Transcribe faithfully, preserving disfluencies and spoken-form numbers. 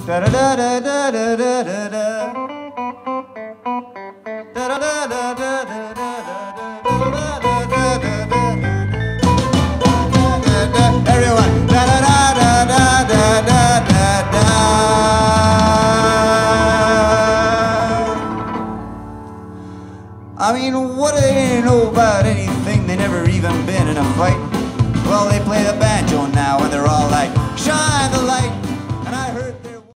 Da da da da da da da da da. Da da da da da da da. Everyone, da da da da da da da da da. I mean, what ain't nobody